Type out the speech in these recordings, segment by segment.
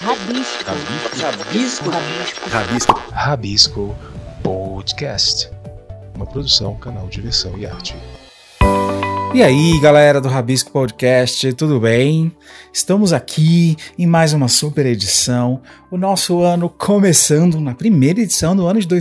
Rabisco Podcast, uma produção, canal Diversão e Arte. E aí, galera do Rabisco Podcast, tudo bem? Estamos aqui em mais uma super edição, o nosso ano começando na primeira edição do ano de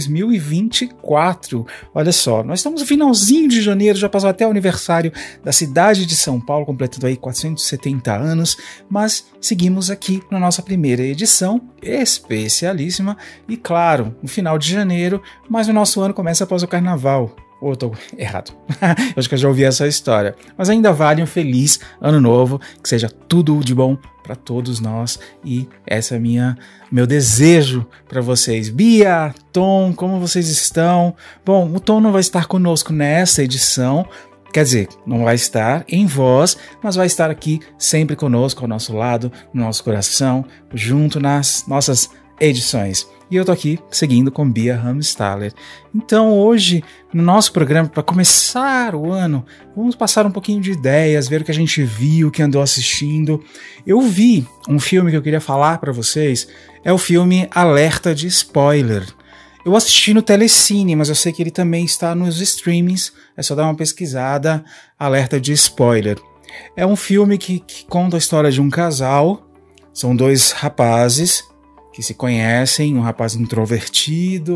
2024. Olha só, nós estamos no finalzinho de janeiro, já passou até o aniversário da cidade de São Paulo, completando aí 470 anos, mas seguimos aqui na nossa primeira edição, especialíssima, e claro, no final de janeiro, mas o nosso ano começa após o Carnaval. Ou eu tô errado? Eu acho que eu já ouvi essa história. Mas ainda vale um feliz ano novo, que seja tudo de bom para todos nós. E esse é meu desejo para vocês. Bia, Tom, como vocês estão? Bom, o Tom não vai estar conosco nessa edição. Quer dizer, não vai estar em voz, mas vai estar aqui sempre conosco, ao nosso lado, no nosso coração, junto nas nossas edições. E eu tô aqui seguindo com Bia Ramstaller. Então hoje, no nosso programa, para começar o ano, vamos passar um pouquinho de ideias, ver o que a gente viu, o que andou assistindo. Eu vi um filme que eu queria falar para vocês, é o filme Alerta de Spoiler. Eu assisti no Telecine, mas eu sei que ele também está nos streamings, é só dar uma pesquisada, Alerta de Spoiler. É um filme que conta a história de um casal, são dois rapazes que se conhecem, um rapaz introvertido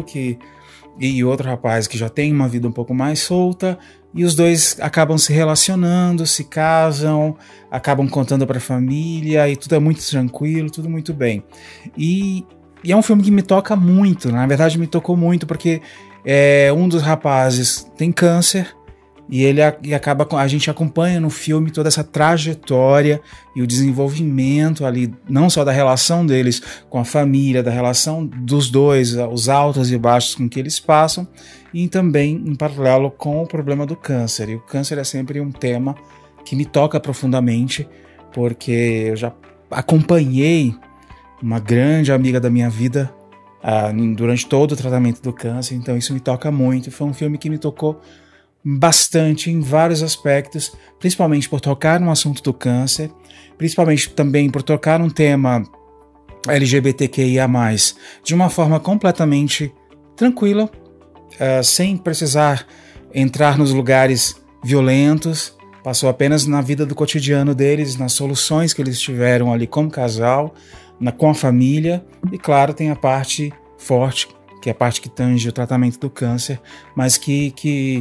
e outro rapaz que já tem uma vida um pouco mais solta, e os dois acabam se relacionando, se casam, acabam contando para a família, e tudo é muito tranquilo, tudo muito bem. E é um filme que me toca muito, na verdade me tocou muito, porque um dos rapazes tem câncer, e a gente acompanha no filme toda essa trajetória e o desenvolvimento ali, não só da relação deles com a família, da relação dos dois, os altos e baixos com que eles passam, e também em paralelo com o problema do câncer. E o câncer é sempre um tema que me toca profundamente, porque eu já acompanhei uma grande amiga da minha vida durante todo o tratamento do câncer, então isso me toca muito. Foi um filme que me tocou bastante em vários aspectos, principalmente por tocar no assunto do câncer, principalmente também por tocar um tema LGBTQIA+, de uma forma completamente tranquila, sem precisar entrar nos lugares violentos, passou apenas na vida do cotidiano deles, nas soluções que eles tiveram ali como casal, com a família, e claro, tem a parte forte, que é a parte que tange o tratamento do câncer, mas que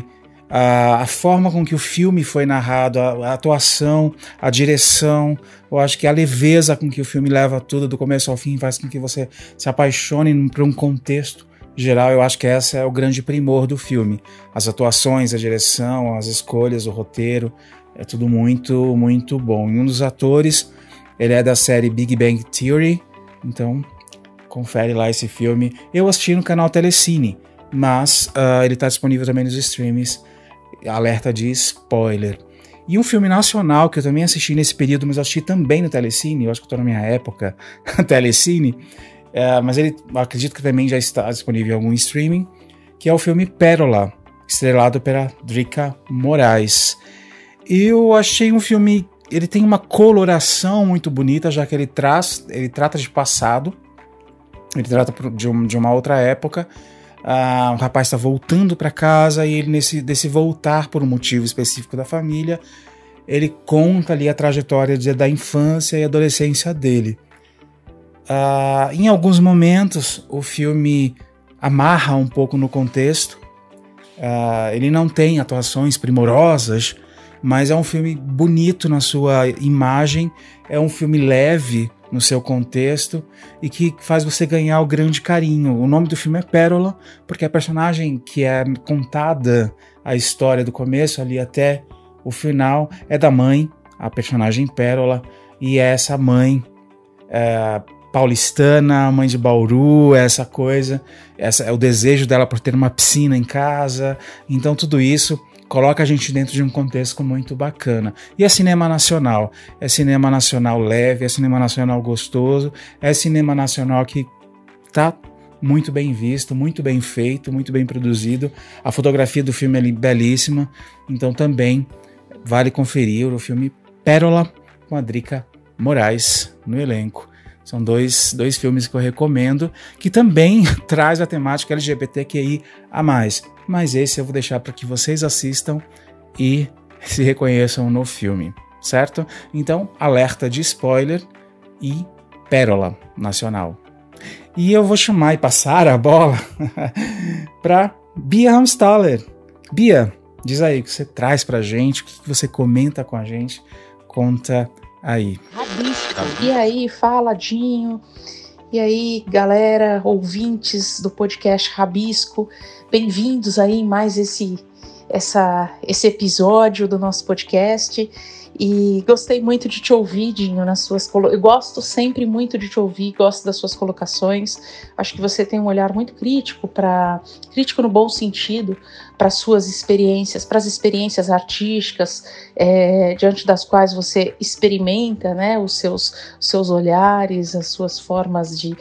a forma com que o filme foi narrado, a atuação, a direção, eu acho que a leveza com que o filme leva tudo do começo ao fim faz com que você se apaixone por um contexto geral. Eu acho que esse é o grande primor do filme. As atuações, a direção, as escolhas, o roteiro, é tudo muito, muito bom. E um dos atores, ele é da série Big Bang Theory, então confere lá esse filme. Eu assisti no canal Telecine, mas ele está disponível também nos streams. Alerta de Spoiler. E um filme nacional que eu também assisti nesse período, mas eu assisti também no Telecine, eu acho que estou na minha época Telecine, mas ele acredito que também já está disponível em algum streaming, que é o filme Pérola, estrelado pela Drica Moraes. Eu achei um filme, ele tem uma coloração muito bonita, já que ele trata de passado, ele trata de uma outra época. Um rapaz está voltando para casa e ele desse voltar por um motivo específico da família, ele conta ali a trajetória da infância e adolescência dele. Em alguns momentos o filme amarra um pouco no contexto, ele não tem atuações primorosas, mas é um filme bonito na sua imagem, é um filme leve no seu contexto e que faz você ganhar o grande carinho. O nome do filme é Pérola, porque a personagem que é contada a história do começo ali até o final é da mãe, a personagem Pérola, e é essa mãe paulistana, mãe de Bauru, essa coisa, é o desejo dela por ter uma piscina em casa, então tudo isso coloca a gente dentro de um contexto muito bacana. E é cinema nacional leve, é cinema nacional gostoso, é cinema nacional que tá muito bem visto, muito bem feito, muito bem produzido. A fotografia do filme é belíssima, então também vale conferir o filme Pérola, com a Drica Moraes no elenco. São dois filmes que eu recomendo, que também traz a temática LGBTQI a mais. Mas esse eu vou deixar para que vocês assistam e se reconheçam no filme, certo? Então, alerta de spoiler e pérola nacional. E eu vou chamar e passar a bola para Bia Ramstaller. Bia, diz aí o que você traz pra gente, o que você comenta com a gente, conta aí. Rabisco. E aí, faladinho. E aí, galera, ouvintes do podcast Rabisco, bem-vindos aí em mais esse episódio do nosso podcast. E gostei muito de te ouvir, Dinho, eu gosto sempre muito de te ouvir, gosto das suas colocações. Acho que você tem um olhar muito crítico no bom sentido, para suas experiências, para as experiências artísticas, diante das quais você experimenta, né, os seus olhares, as suas formas de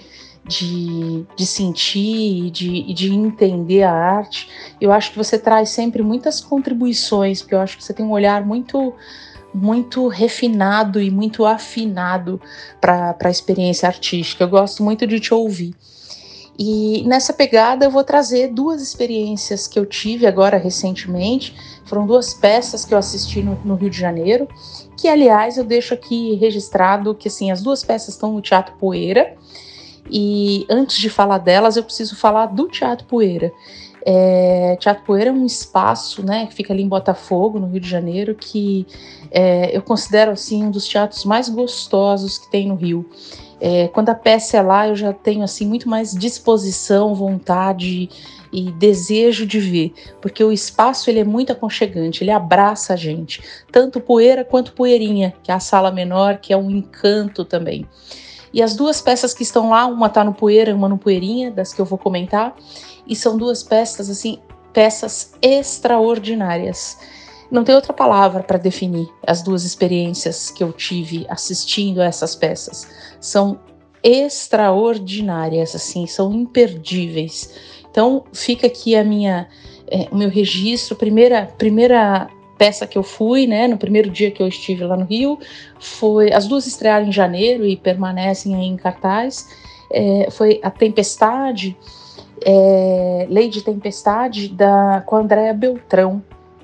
sentir e de entender a arte. Eu acho que você traz sempre muitas contribuições, porque eu acho que você tem um olhar muito refinado e muito afinado para a experiência artística. Eu gosto muito de te ouvir. E nessa pegada eu vou trazer duas experiências que eu tive agora recentemente. Foram duas peças que eu assisti no Rio de Janeiro, que aliás eu deixo aqui registrado que assim, as duas peças estão no Teatro Poeira. E antes de falar delas, eu preciso falar do Teatro Poeira. Teatro Poeira é um espaço, né, que fica ali em Botafogo, no Rio de Janeiro, que eu considero assim, um dos teatros mais gostosos que tem no Rio. Quando a peça é lá, eu já tenho assim, muito mais disposição, vontade e desejo de ver, porque o espaço ele é muito aconchegante, ele abraça a gente, tanto Poeira quanto Poeirinha, que é a sala menor, que é um encanto também. E as duas peças que estão lá, uma está no Poeira, uma no Poeirinha, das que eu vou comentar, e são duas peças, assim, peças extraordinárias. Não tem outra palavra para definir as duas experiências que eu tive assistindo a essas peças. São extraordinárias, assim, são imperdíveis. Então, fica aqui o meu registro. Primeira peça que eu fui, né, no primeiro dia que eu estive lá no Rio, as duas estrearam em janeiro e permanecem aí em cartaz. Foi A Tempestade, Lady Tempestade, com a Andréa Beltrão.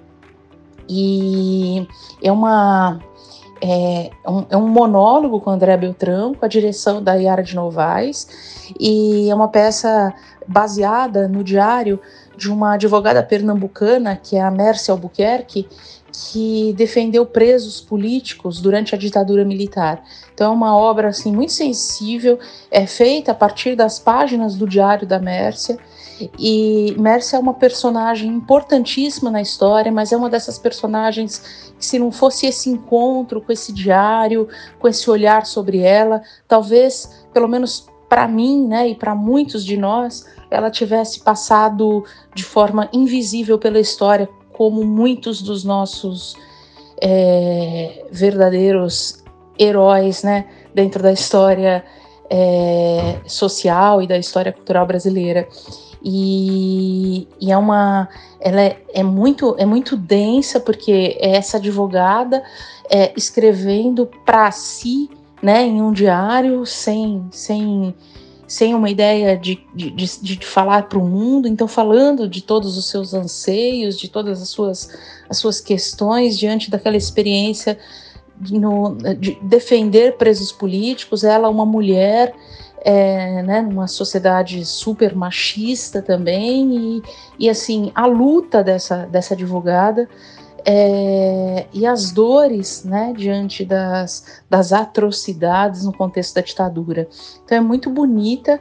E é um monólogo com a Andréa Beltrão, com a direção da Yara de Novaes, e é uma peça baseada no diário de uma advogada pernambucana, que é a Mércia Albuquerque, que defendeu presos políticos durante a ditadura militar. Então é uma obra assim, muito sensível, feita a partir das páginas do diário da Mércia, e Mércia é uma personagem importantíssima na história, mas é uma dessas personagens que, se não fosse esse encontro com esse diário, com esse olhar sobre ela, talvez, pelo menos para mim, né, e para muitos de nós, ela tivesse passado de forma invisível pela história, como muitos dos nossos verdadeiros heróis, né, dentro da história social e da história cultural brasileira. E ela é muito densa, porque é essa advogada escrevendo para si, né, em um diário, sem uma ideia de falar para o mundo, então falando de todos os seus anseios, de todas as suas questões diante daquela experiência de defender presos políticos. Ela, uma mulher, né, numa sociedade super machista também, e assim, a luta dessa advogada, e as dores, né, diante das atrocidades no contexto da ditadura. Então é muito bonita,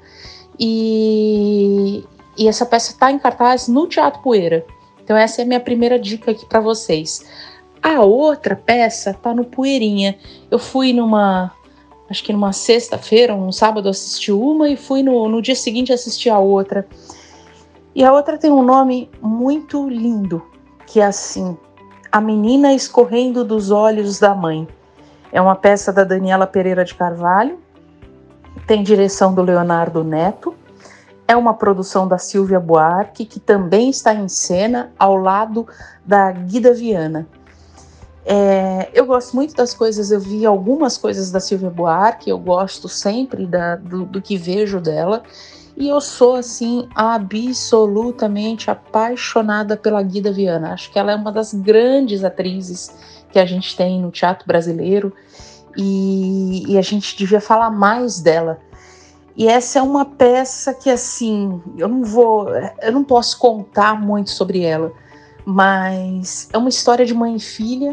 e essa peça está em cartaz no Teatro Poeira. Então essa é a minha primeira dica aqui para vocês. A outra peça está no Poeirinha. Eu fui acho que numa sexta-feira, um sábado, assisti uma, e fui no dia seguinte assistir a outra. E a outra tem um nome muito lindo, que é assim: A Menina Escorrendo dos Olhos da Mãe. É uma peça da Daniela Pereira de Carvalho, tem direção do Leonardo Neto, é uma produção da Silvia Buarque, que também está em cena ao lado da Guida Viana. Eu gosto muito das coisas, eu vi algumas coisas da Sylvia Buarque, eu gosto sempre do que vejo dela, e eu sou, assim, absolutamente apaixonada pela Guida Viana. Acho que ela é uma das grandes atrizes que a gente tem no teatro brasileiro, e a gente devia falar mais dela. E essa é uma peça que, assim, eu não posso contar muito sobre ela, mas é uma história de mãe e filha,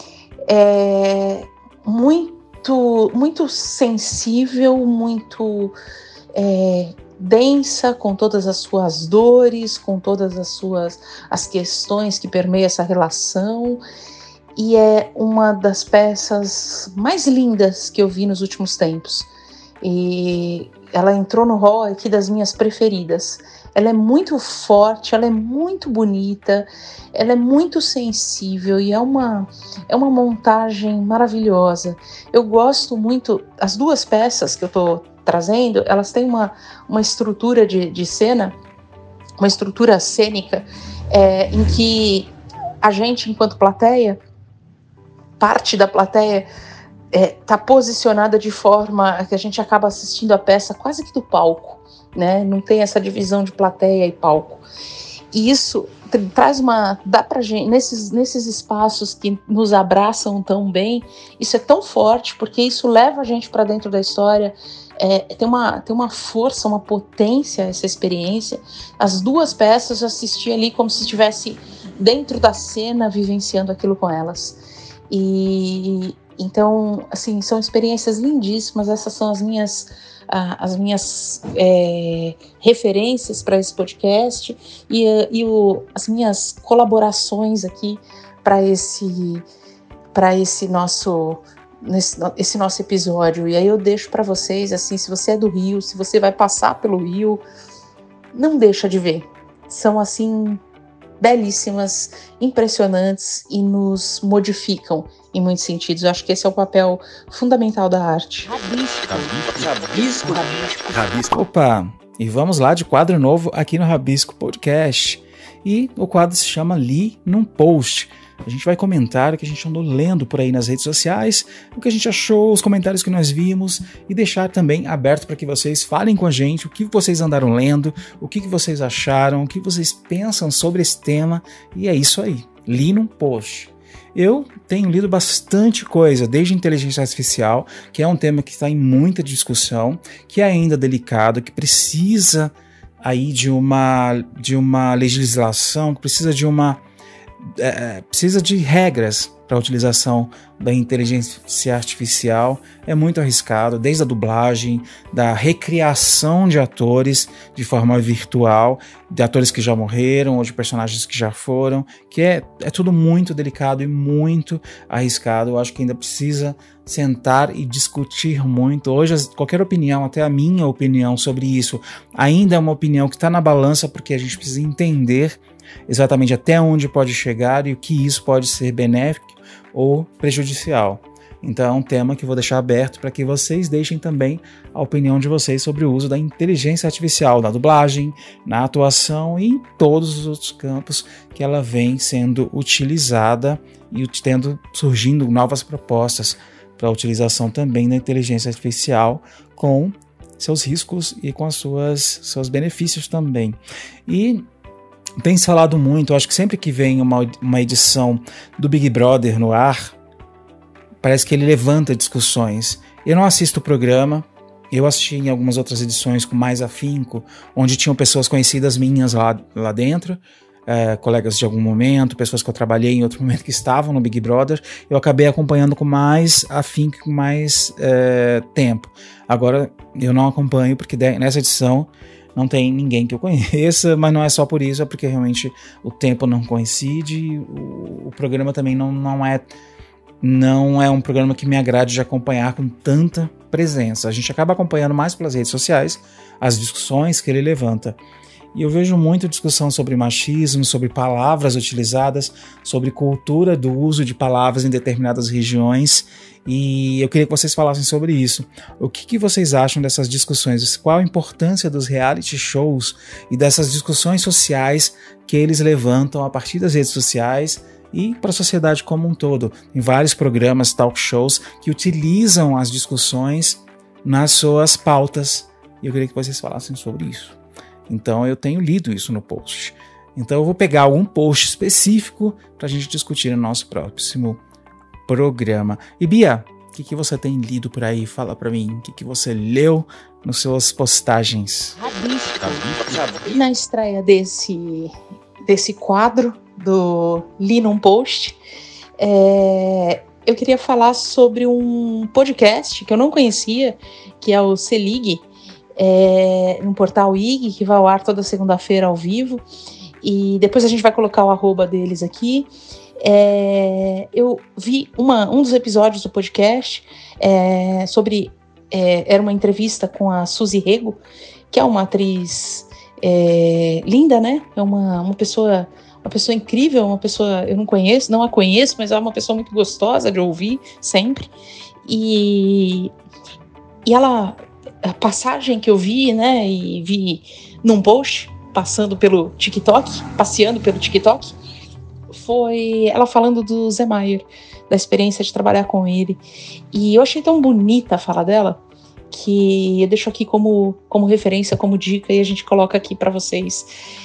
muito sensível, muito densa, com todas as suas dores, com todas as questões que permeiam essa relação, e é uma das peças mais lindas que eu vi nos últimos tempos. E ela entrou no hall aqui das minhas preferidas. Ela é muito forte, ela é muito bonita, ela é muito sensível e é uma montagem maravilhosa. Eu gosto muito, as duas peças que eu estou trazendo, elas têm uma estrutura de cena, uma estrutura cênica, em que a gente, enquanto plateia, parte da plateia está posicionada de forma que a gente acaba assistindo a peça quase que do palco, né? Não tem essa divisão de plateia e palco. E isso traz dá pra gente, nesses espaços que nos abraçam tão bem, isso é tão forte, porque isso leva a gente para dentro da história. Tem uma força, uma potência essa experiência. As duas peças eu assisti ali como se estivesse dentro da cena, vivenciando aquilo com elas. E então, assim, são experiências lindíssimas. Essas são as minhas referências para esse podcast e as minhas colaborações aqui para esse nosso episódio. E aí eu deixo para vocês, assim, se você é do Rio, se você vai passar pelo Rio, não deixa de ver. São, assim, belíssimas, impressionantes e nos modificam em muitos sentidos. Eu acho que esse é o papel fundamental da arte. Rabisco. Opa, e vamos lá de quadro novo aqui no Rabisco Podcast. E o quadro se chama Li num Post. A gente vai comentar o que a gente andou lendo por aí nas redes sociais, o que a gente achou, os comentários que nós vimos, e deixar também aberto para que vocês falem com a gente o que vocês andaram lendo, o que vocês acharam, o que vocês pensam sobre esse tema, e é isso aí, li num post. Eu tenho lido bastante coisa, desde inteligência artificial, que é um tema que está em muita discussão, que é ainda delicado, que precisa aí de uma legislação, que precisa de regras para a utilização da inteligência artificial. É muito arriscado, desde a dublagem, da recriação de atores de forma virtual, de atores que já morreram ou de personagens que já foram, que é tudo muito delicado e muito arriscado. Eu acho que ainda precisa sentar e discutir muito. Hoje, qualquer opinião, até a minha opinião sobre isso, ainda é uma opinião que está na balança, porque a gente precisa entender exatamente até onde pode chegar e o que isso pode ser benéfico ou prejudicial. Então é um tema que eu vou deixar aberto para que vocês deixem também a opinião de vocês sobre o uso da inteligência artificial na dublagem, na atuação e em todos os outros campos que ela vem sendo utilizada e surgindo novas propostas para a utilização também da inteligência artificial, com seus riscos e com seus benefícios também. E tem se falado muito, acho que sempre que vem uma edição do Big Brother no ar, parece que ele levanta discussões. Eu não assisto o programa, eu assisti em algumas outras edições com mais afinco, onde tinham pessoas conhecidas minhas lá dentro, colegas de algum momento, pessoas que eu trabalhei em outro momento que estavam no Big Brother. Eu acabei acompanhando com mais afinco, com mais tempo. Agora eu não acompanho porque nessa edição não tem ninguém que eu conheça, mas não é só por isso, é porque realmente o tempo não coincide, o programa também não é um programa que me agrade de acompanhar com tanta presença. A gente acaba acompanhando mais pelas redes sociais as discussões que ele levanta. E eu vejo muita discussão sobre machismo, sobre palavras utilizadas, sobre cultura do uso de palavras em determinadas regiões, e eu queria que vocês falassem sobre isso. O que vocês acham dessas discussões? Qual a importância dos reality shows e dessas discussões sociais que eles levantam a partir das redes sociais e para a sociedade como um todo. Tem vários programas, talk shows, que utilizam as discussões nas suas pautas, e eu queria que vocês falassem sobre isso. Então eu tenho lido isso no post. Então eu vou pegar algum post específico para a gente discutir no nosso próximo programa. E Bia, o que você tem lido por aí? Fala para mim, o que você leu nas suas postagens? E na estreia desse quadro do Li num Post, eu queria falar sobre um podcast que eu não conhecia, que é o Selig, no portal IG, que vai ao ar toda segunda-feira ao vivo, e depois a gente vai colocar o arroba deles aqui. Eu vi um dos episódios do podcast sobre... era uma entrevista com a Suzy Rego, que é uma atriz linda, né? É uma pessoa incrível, uma pessoa, eu não a conheço, mas é uma pessoa muito gostosa de ouvir sempre. E ela, a passagem que eu vi, né? E vi num post passeando pelo TikTok, foi ela falando do Zé Maier, da experiência de trabalhar com ele. E eu achei tão bonita a fala dela, que eu deixo aqui como referência, como dica, e a gente coloca aqui para vocês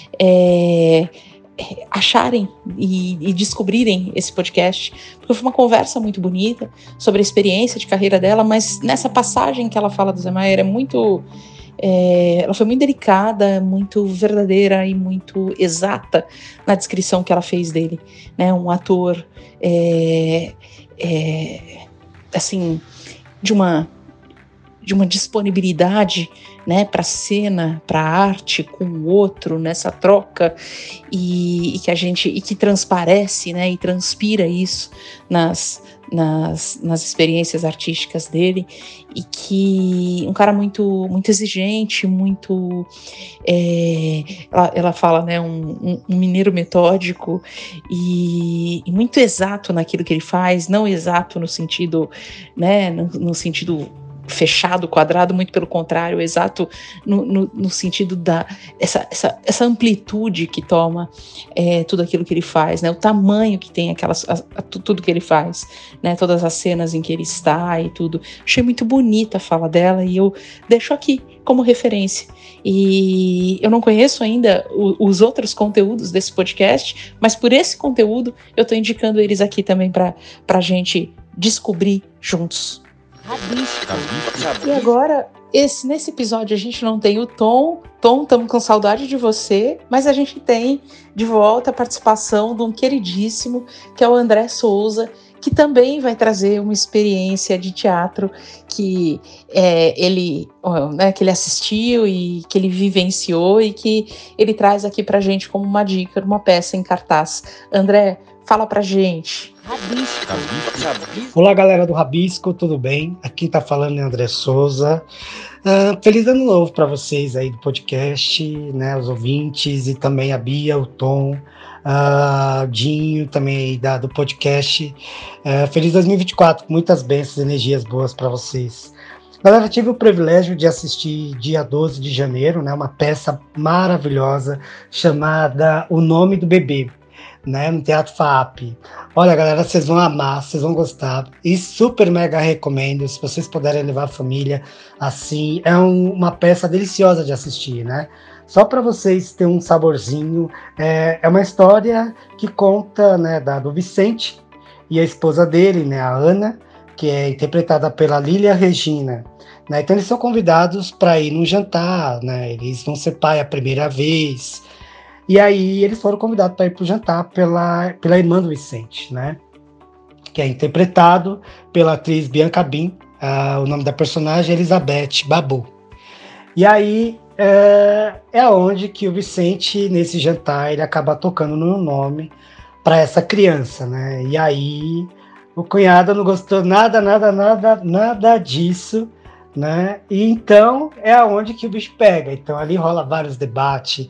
acharem e descobrirem esse podcast, porque foi uma conversa muito bonita sobre a experiência de carreira dela, mas nessa passagem que ela fala do Zé Maier ela foi muito delicada, muito verdadeira e muito exata na descrição que ela fez dele, né? Um ator assim, de uma disponibilidade, né, para a cena, para a arte com o outro, nessa troca, e que transparece, né, e transpira isso nas experiências artísticas dele, e que um cara muito, muito exigente, muito ela fala, né, um mineiro metódico e muito exato naquilo que ele faz, não exato no sentido, né, no sentido fechado, quadrado, muito pelo contrário, exato no sentido essa amplitude que toma tudo aquilo que ele faz, né, o tamanho que tem tudo que ele faz, né, todas as cenas em que ele está e tudo. Achei muito bonita a fala dela e eu deixo aqui como referência. E eu não conheço ainda os outros conteúdos desse podcast, mas por esse conteúdo eu estou indicando eles aqui também para a gente descobrir juntos. E agora, nesse episódio a gente não tem o Tom, estamos com saudade de você, mas a gente tem de volta a participação de um queridíssimo, que é o André Souza, que também vai trazer uma experiência de teatro que ele assistiu e que ele vivenciou e que ele traz aqui pra gente como uma dica, uma peça em cartaz. André, fala pra gente. Olá, galera do Rabisco, tudo bem? Aqui tá falando é André Souza. Feliz ano novo para vocês aí do podcast, né, os ouvintes, e também a Bia, o Tom, Dinho também aí do podcast. Feliz 2024, muitas bênçãos, energias boas para vocês. Galera, tive o privilégio de assistir dia 12 de janeiro, né, uma peça maravilhosa chamada O Nome do Bebê, né, no Teatro FAAP. Olha, galera, vocês vão amar, vocês vão gostar, e super mega recomendo, se vocês puderem levar a família, assim, é uma peça deliciosa de assistir, né, só para vocês terem um saborzinho. É uma história que conta, né, do Vicente e a esposa dele, né, a Ana, que é interpretada pela Lília Regina, né, então eles são convidados para ir num jantar, né, eles vão ser pai a primeira vez. E aí eles foram convidados para ir para o jantar pela irmã do Vicente, né? Que é interpretado pela atriz Bianca Bin, o nome da personagem é Elizabeth Babu. E aí é onde que o Vicente, nesse jantar, ele acaba tocando no nome para essa criança, né? E aí o cunhado não gostou nada disso, né? E então é aonde que o bicho pega. Então ali rola vários debates,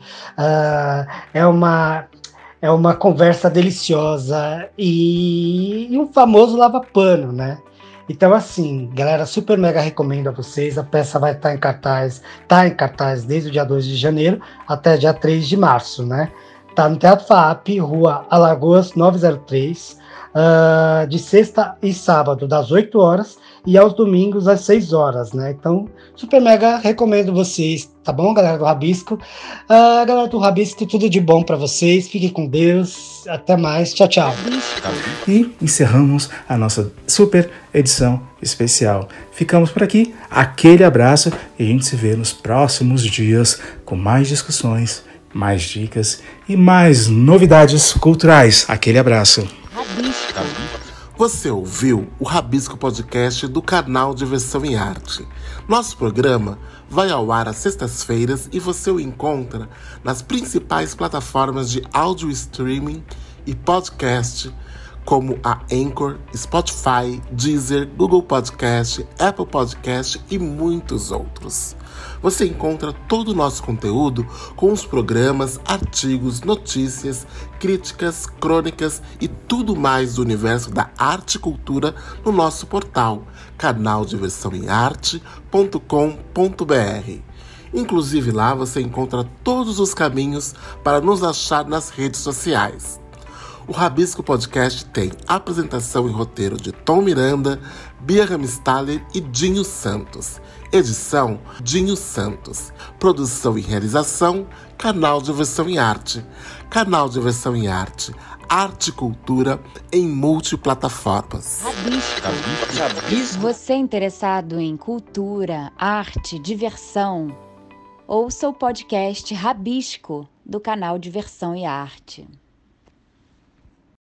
é uma conversa deliciosa e um famoso lava-pano, né? Então assim, galera, super mega recomendo a vocês. A peça vai estar em cartaz, desde o dia 2 de janeiro até dia 3 de março, né? Tá no Teatro FAP, Rua Alagoas 903, de sexta e sábado, das 8 horas, e aos domingos, às 6 horas, né? Então, super mega recomendo vocês, tá bom, galera do Rabisco? Galera do Rabisco, tudo de bom para vocês, fiquem com Deus, até mais, tchau, tchau. E encerramos a nossa super edição especial. Ficamos por aqui, aquele abraço e a gente se vê nos próximos dias com mais discussões, mais dicas e mais novidades culturais. Aquele abraço. Você ouviu o Rabisco Podcast do canal Diversão em Arte. Nosso programa vai ao ar às sextas-feiras e você o encontra nas principais plataformas de áudio streaming e podcast, como a Anchor, Spotify, Deezer, Google Podcast, Apple Podcast e muitos outros. Você encontra todo o nosso conteúdo com os programas, artigos, notícias, críticas, crônicas e tudo mais do universo da arte e cultura no nosso portal, canaldiversãoemarte.com.br. Inclusive lá você encontra todos os caminhos para nos achar nas redes sociais. O Rabisco Podcast tem apresentação e roteiro de Tom Miranda, Bia Ramstaller e Dinho Santos. Edição, Dinho Santos. Produção e realização, Canal Diversão em Arte. Canal Diversão em Arte. Arte e cultura em multiplataformas. Rabisco. Você é interessado em cultura, arte, diversão? Ouça o podcast Rabisco, do canal Diversão e Arte.